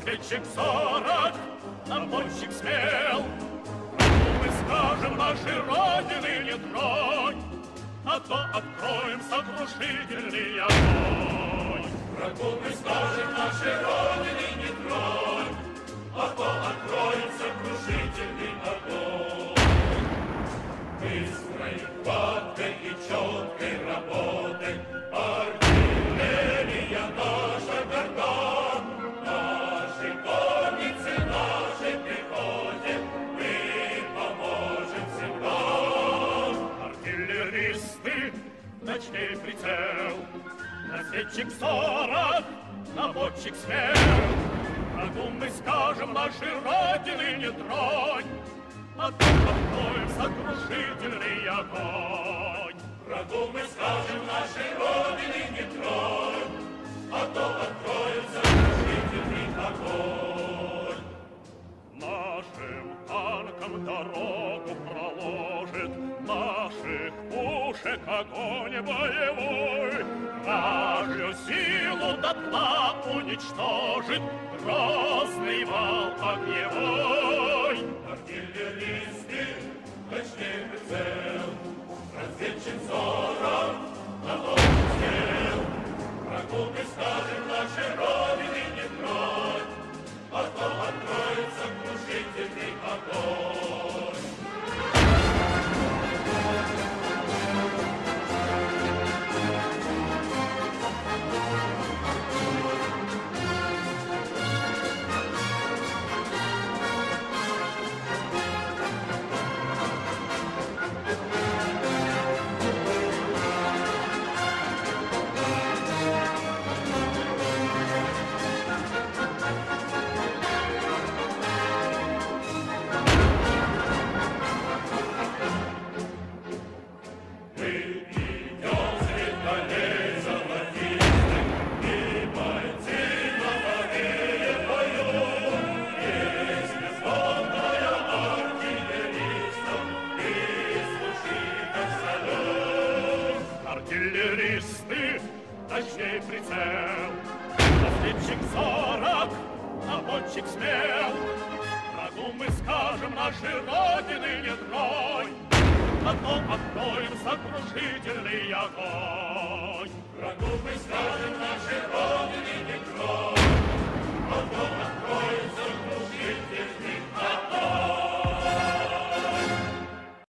Разведчик 40, наводчик смел. Мы скажем, нашей Родины не тронь, а то откроем сокрушительный огонь. Врагу мы скажем, нашей Родины не тронь, а то откроем сокрушительный огонь. Быстрой, гладкой и четкой работой артиллерия наша горда. Нашей коннице, нашей пехоте мы поможем всегда. Артиллеристы, ночной прицел, разведчик 40, наводчик смел. Врагу мы скажем, нашей Родины не тронь, а то откроем сокрушительный огонь. Врагу мы скажем, нашей Родины не тронь, а то откроем сокрушительный огонь. Нашим танкам дорогу проложит, наших пушек огонь боевой. Вражью силу дотла уничтожит грозный вал огневой. Артиллеристы, ночной прицел, разведчик 40, наводчик смел. Врагу мы скажем, нашей Родины не тронь, а то откроет сокрушительный огонь. Артиллеристы, ночной прицел, разведчик 40, наводчик смел. Врагу мы скажем, нашей Родины не тронь, а то откроем сокрушительный огонь.